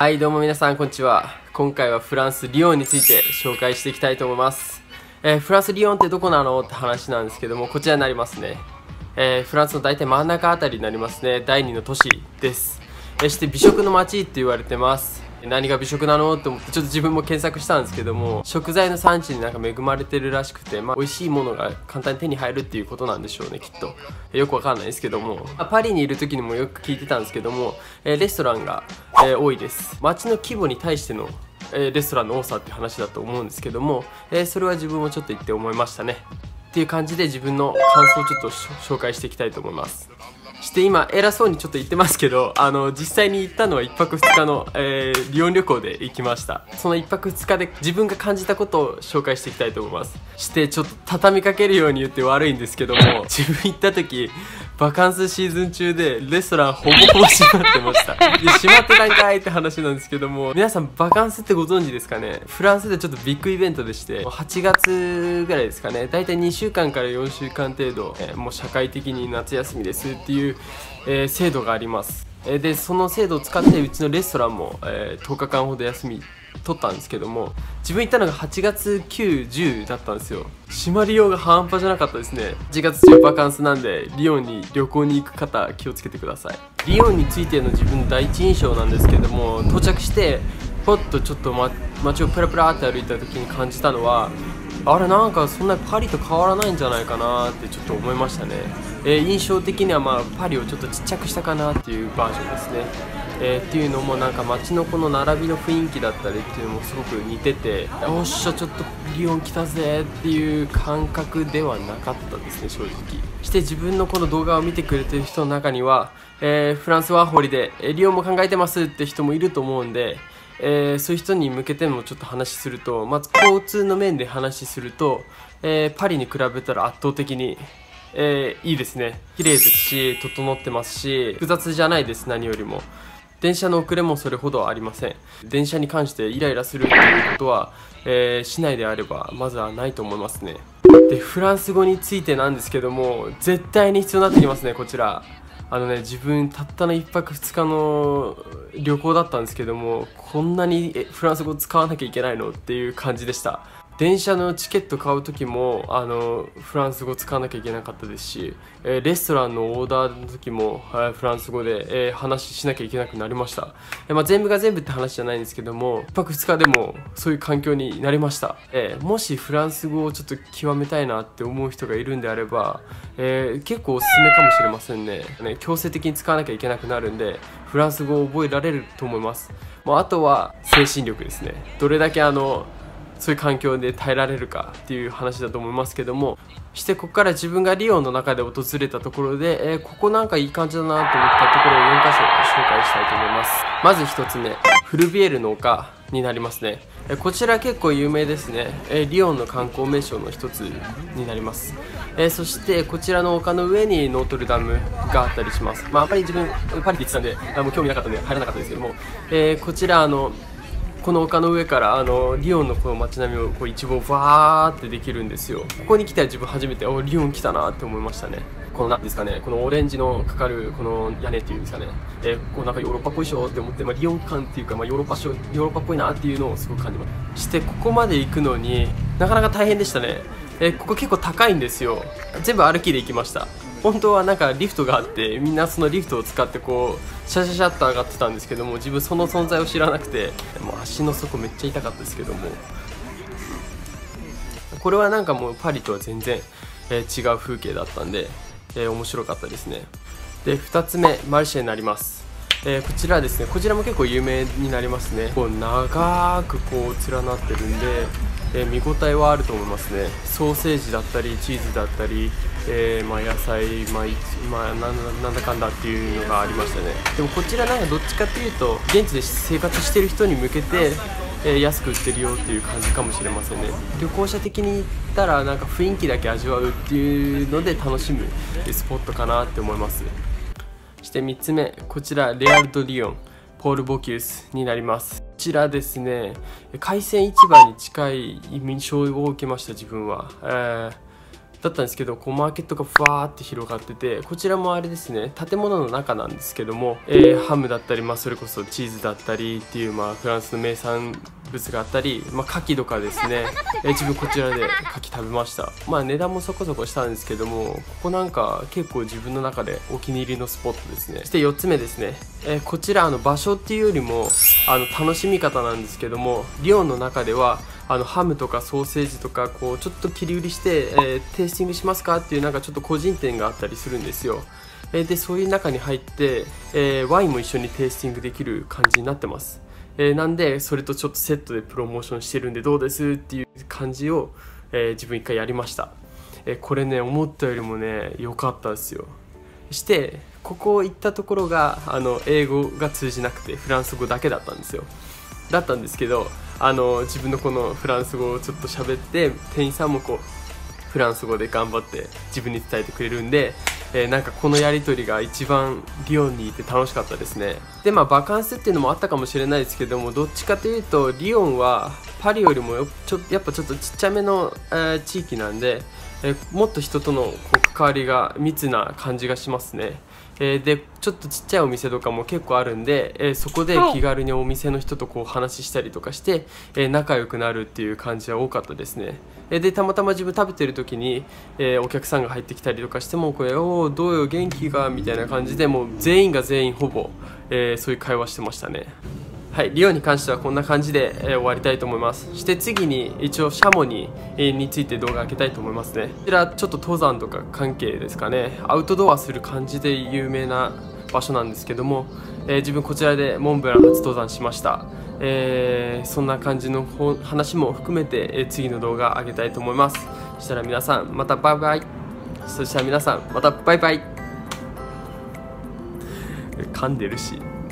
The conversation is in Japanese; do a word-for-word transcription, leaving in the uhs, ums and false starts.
はい、どうも皆さんこんにちは。今回はフランス・リヨンについて紹介していきたいと思います。えー、フランス・リヨンってどこなのって話なんですけども、こちらになりますね。えー、フランスの大体真ん中あたりになりますね。だいにの都市です。そして美食の街って言われてます。何が美食なのって思ってちょっと自分も検索したんですけども、食材の産地になんか恵まれてるらしくて、まあ、美味しいものが簡単に手に入るっていうことなんでしょうね、きっと。よくわかんないですけども、パリにいる時にもよく聞いてたんですけども、レストランが多いです。街の規模に対してのレストランの多さっていう話だと思うんですけども、それは自分もちょっと言って思いましたねっていう感じで、自分の感想をちょっと紹介していきたいと思います。して今偉そうにちょっと言ってますけど、あの実際に行ったのはいっぱくふつかの、えー、リヨン旅行で行きました。そのいっぱくふつかで自分が感じたことを紹介していきたいと思います。してちょっと畳みかけるように言って悪いんですけども、自分行った時バカンスシーズン中でレストランほぼほぼ閉まってました。で閉まってなんかいって話なんですけども、皆さんバカンスってご存知ですかね。フランスでちょっとビッグイベントでして、はちがつぐらいですかね、だいたいにしゅうかんからよんしゅうかん程度、えー、もう社会的に夏休みですっていう、えー、制度があります。えー、でその制度を使ってうちのレストランも、えー、とおかかんほど休み取ったんですけども、自分行ったのがはちがつく、じゅうだったんですよ。閉まりようが半端じゃなかったですね。はちがつ中バカンスなんで、リヨンに旅行に行く方気をつけてください。リヨンについての自分の第一印象なんですけども、到着してポッとちょっと、ま、街をプラプラって歩いた時に感じたのは、あれなんかそんなパリと変わらないんじゃないかなってちょっと思いましたね。えー、印象的にはまあパリをちょっとちっちゃくしたかなっていうバージョンですね。えー、っていうのもなんか街のこの並びの雰囲気だったりっていうのもすごく似てて、おっしゃちょっとリヨン来たぜっていう感覚ではなかったですね、正直。して自分のこの動画を見てくれてる人の中には、えー、フランスワーホリで、えー、リヨンも考えてますって人もいると思うんで、えー、そういう人に向けてもちょっと話すると、まず交通の面で話すると、えー、パリに比べたら圧倒的に、えー、いいですね。綺麗ですし、整ってますし、複雑じゃないです、何よりも。電車の遅れもそれほどありません。電車に関してイライラするっていうことは、えー、市内であればまずはないと思いますね。でフランス語についてなんですけども、絶対に必要になってきますね、こちら。あのね、自分たったのいっぱくふつかの旅行だったんですけども、こんなにフランス語使わなきゃいけないのっていう感じでした。電車のチケット買う時もあのフランス語使わなきゃいけなかったですし、えー、レストランのオーダーの時も、はい、フランス語で、えー、話しなきゃいけなくなりました。えーまあ、全部が全部って話じゃないんですけども、いっぱくふつかでもそういう環境になりました。えー、もしフランス語をちょっと極めたいなって思う人がいるんであれば、えー、結構おすすめかもしれませんね。ね、強制的に使わなきゃいけなくなるんで、フランス語を覚えられると思います。もうあとは精神力ですね。どれだけあのそういう環境で耐えられるかっていう話だと思いますけども、してここから自分がリヨンの中で訪れたところで、えー、ここなんかいい感じだなと思ったところをよんかしょ紹介したいと思います。まずひとつめ、フルビエールの丘になりますね。えー、こちら結構有名ですね。えー、リヨンの観光名所の一つになります。えー、そしてこちらの丘の上にノートルダムがあったりします。まああんまり自分パリで行ってたんであもう興味なかったんで入らなかったですけども、えー、こちらあのこの丘の上からあのリヨンのこの街並みをこう一望バーってできるんですよ。ここに来たら自分初めておリヨン来たなって思いましたね。このなんですかね、このオレンジのかかるこの屋根っていうんですかね、えー、こうなんかヨーロッパっぽいでしょって思って、まあ、リヨン感っていうか、まあ、ヨーロッパヨーロッパっぽいなっていうのをすごく感じまして、ここまで行くのになかなか大変でしたね。えー、ここ結構高いんですよ。全部歩きで行きました。本当はなんかリフトがあって、みんなそのリフトを使ってこうシャシャシャっと上がってたんですけども、自分その存在を知らなくて、もう足の底めっちゃ痛かったですけども、これはなんかもうパリとは全然、えー、違う風景だったんで、えー、面白かったですね。でふたつめ、マルシェになります。えー、こちらですね、こちらも結構有名になりますね。こう長くこう連なってるんで、えー、見応えはあると思いますね。ソーセージだったりチーズだったり、えーまあ、野菜、まあまあ、なんなんだかんだっていうのがありましたね。でもこちらなんかどっちかっていうと現地で生活してる人に向けて、えー、安く売ってるよっていう感じかもしれませんね。旅行者的に言ったらなんか雰囲気だけ味わうっていうので楽しむスポットかなって思います。そしてみっつめ、こちらレアル・ド・リヨンポール・ボキュースになります。こちらですね、海鮮市場に近い印象を受けました、自分は。えーだったんですけど、こうマーケットがふわーって広がってて、こちらもあれですね、建物の中なんですけども、えー、ハムだったり、まあ、それこそチーズだったりっていう、まあ、フランスの名産物があったり、まあ、牡蠣とかですね、えー、自分こちらで牡蠣食べました。まあ値段もそこそこしたんですけども、ここなんか結構自分の中でお気に入りのスポットですね。そしてよっつめですね、えー、こちらあの場所っていうよりもあの楽しみ方なんですけども、リヨンの中ではあのハムとかソーセージとかこうちょっと切り売りして、えー、テイスティングしますかっていうなんかちょっと個人店があったりするんですよ。えー、でそういう中に入って、えー、ワインも一緒にテイスティングできる感じになってます。えー、なんでそれとちょっとセットでプロモーションしてるんでどうですっていう感じを、えー、自分一回やりました。えー、これね思ったよりもね良かったですよ。してここ行ったところがあの英語が通じなくてフランス語だけだったんですよ。だったんですけど、あの自分のこのフランス語をちょっと喋って、店員さんもこうフランス語で頑張って自分に伝えてくれるんで、えー、なんかこのやり取りが一番リヨンにいて楽しかったですね。でまあバカンスっていうのもあったかもしれないですけども、どっちかというとリヨンはパリよりもちょやっぱちょっとちっちゃめの、えー、地域なんで、えー、もっと人とのこう関わりが密な感じがしますね。えー、でちょっとちっちゃいお店とかも結構あるんで、えー、そこで気軽にお店の人とこう話したりとかして、えー、仲良くなるっていう感じは多かったですね。えー、でたまたま自分食べてる時に、えー、お客さんが入ってきたりとかしてもこれおーどうよ元気がみたいな感じでもう全員が全員ほぼ、えー、そういう会話してましたね。はい、リヨンに関してはこんな感じで、えー、終わりたいと思います。そして次に一応シャモニーについて動画開けたいと思いますね。こちらちょっと登山とか関係ですかね、アウトドアする感じで有名な場所なんですけども、えー、自分こちらでモンブラン初登山しました。えー、そんな感じの話も含めて、えー、次の動画上げたいと思います。そしたら皆さんまたバイバイ。そしたら皆さんまたバイバイ。噛んでるし。